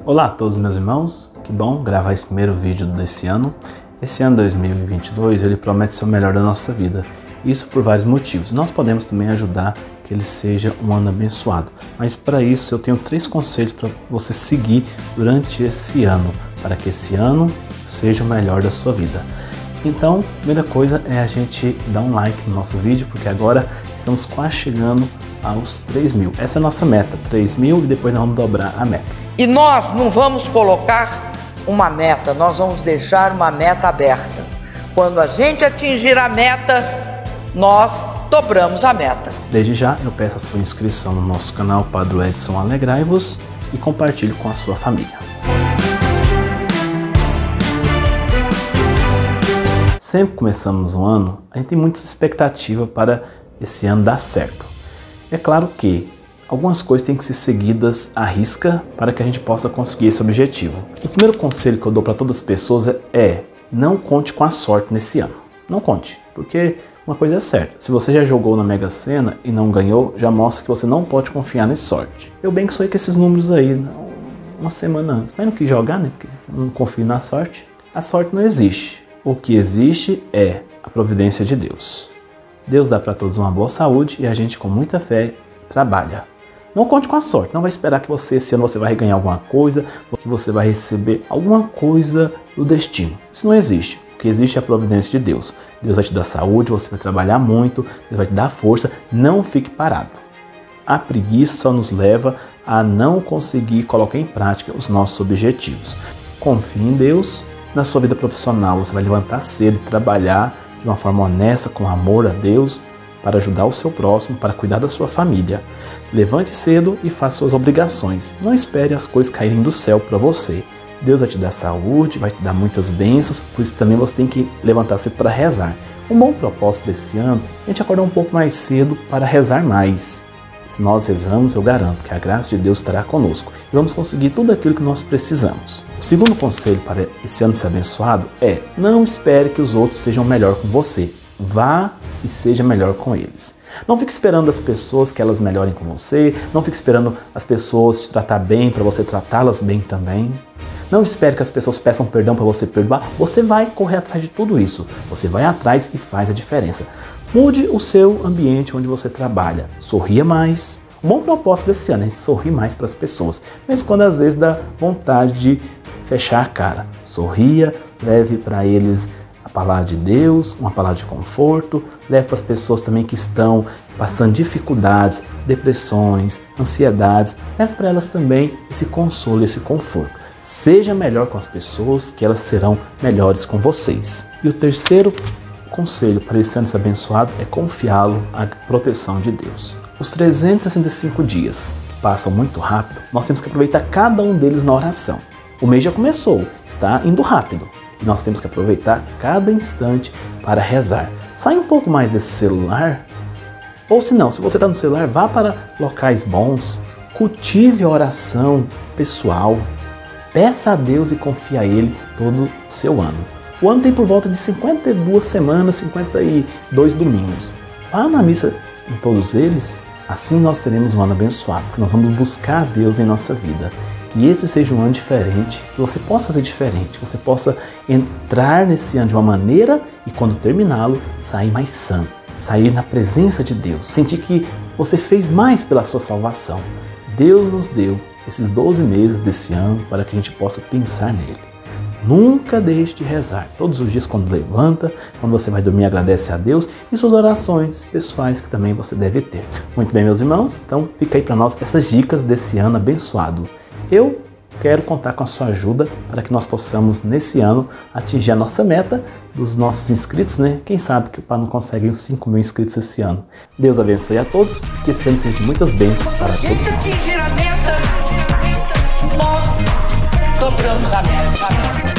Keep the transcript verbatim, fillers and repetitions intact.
Olá a todos meus irmãos, que bom gravar esse primeiro vídeo desse ano. Esse ano dois mil e vinte e dois, ele promete ser o melhor da nossa vida, isso por vários motivos. Nós podemos também ajudar que ele seja um ano abençoado, mas para isso eu tenho três conselhos para você seguir durante esse ano, para que esse ano seja o melhor da sua vida. Então, a primeira coisa é a gente dar um like no nosso vídeo, porque agora estamos quase chegando aos três mil. Essa é a nossa meta, três mil, e depois nós vamos dobrar a meta. E nós não vamos colocar uma meta, nós vamos deixar uma meta aberta. Quando a gente atingir a meta, nós dobramos a meta. Desde já eu peço a sua inscrição no nosso canal Padre Edson Alegrai-vos e compartilhe com a sua família. Sempre que começamos um ano, a gente tem muita expectativa para esse ano dar certo. É claro que algumas coisas têm que ser seguidas à risca para que a gente possa conseguir esse objetivo. O primeiro conselho que eu dou para todas as pessoas é: não conte com a sorte nesse ano. Não conte, porque uma coisa é certa: se você já jogou na Mega Sena e não ganhou, já mostra que você não pode confiar nessa sorte. Eu bem que sonhei com esses números aí uma semana antes, mas não quis jogar, né? Porque eu não confio na sorte. A sorte não existe. O que existe é a providência de Deus. Deus dá para todos uma boa saúde e a gente, com muita fé, trabalha. Não conte com a sorte, não vai esperar que você esse ano você vai ganhar alguma coisa, ou que você vai receber alguma coisa do destino. Isso não existe. O que existe é a providência de Deus. Deus vai te dar saúde, você vai trabalhar muito, Deus vai te dar força. Não fique parado. A preguiça só nos leva a não conseguir colocar em prática os nossos objetivos. Confie em Deus. Na sua vida profissional, você vai levantar cedo e trabalhar de uma forma honesta, com amor a Deus, para ajudar o seu próximo, para cuidar da sua família. Levante cedo e faça suas obrigações. Não espere as coisas caírem do céu para você. Deus vai te dar saúde, vai te dar muitas bênçãos, por isso também você tem que levantar cedo para rezar. Um bom propósito para esse ano é a gente acordar um pouco mais cedo para rezar mais. Se nós rezamos, eu garanto que a graça de Deus estará conosco e vamos conseguir tudo aquilo que nós precisamos. O segundo conselho para esse ano ser abençoado é: não espere que os outros sejam melhor com você. Vá e seja melhor com eles. Não fique esperando as pessoas que elas melhorem com você. Não fique esperando as pessoas te tratar bem para você tratá-las bem também. Não espere que as pessoas peçam perdão para você perdoar. Você vai correr atrás de tudo isso. Você vai atrás e faz a diferença. Mude o seu ambiente onde você trabalha. Sorria mais. Um bom propósito desse ano é a gente sorrir mais para as pessoas. Mas quando às vezes dá vontade de fechar a cara. Sorria, leve para eles a palavra de Deus, uma palavra de conforto. Leve para as pessoas também que estão passando dificuldades, depressões, ansiedades. Leve para elas também esse consolo, esse conforto. Seja melhor com as pessoas, que elas serão melhores com vocês. E o terceiro conselho para esse ano ser abençoado é confiá-lo à proteção de Deus. Os trezentos e sessenta e cinco dias que passam muito rápido, nós temos que aproveitar cada um deles na oração. O mês já começou, está indo rápido. E nós temos que aproveitar cada instante para rezar. Sai um pouco mais desse celular, ou se não, se você está no celular, vá para locais bons, cultive a oração pessoal, peça a Deus e confie a Ele todo o seu ano. O ano tem por volta de cinquenta e duas semanas, cinquenta e dois domingos. Vá na missa em todos eles, assim nós teremos um ano abençoado, porque nós vamos buscar a Deus em nossa vida. E esse seja um ano diferente, que você possa fazer diferente, que você possa entrar nesse ano de uma maneira e quando terminá-lo, sair mais santo, sair na presença de Deus, sentir que você fez mais pela sua salvação. Deus nos deu esses doze meses desse ano para que a gente possa pensar nele. Nunca deixe de rezar. Todos os dias quando levanta, quando você vai dormir, agradece a Deus e suas orações pessoais que também você deve ter. Muito bem, meus irmãos, então fica aí para nós essas dicas desse ano abençoado. Eu quero contar com a sua ajuda para que nós possamos, nesse ano, atingir a nossa meta dos nossos inscritos, né? Quem sabe que o Pai não consegue os cinco mil inscritos esse ano. Deus abençoe a todos, que esse ano seja de muitas bênçãos para todos nós. Se a gente atingir a meta, nós dobramos a meta.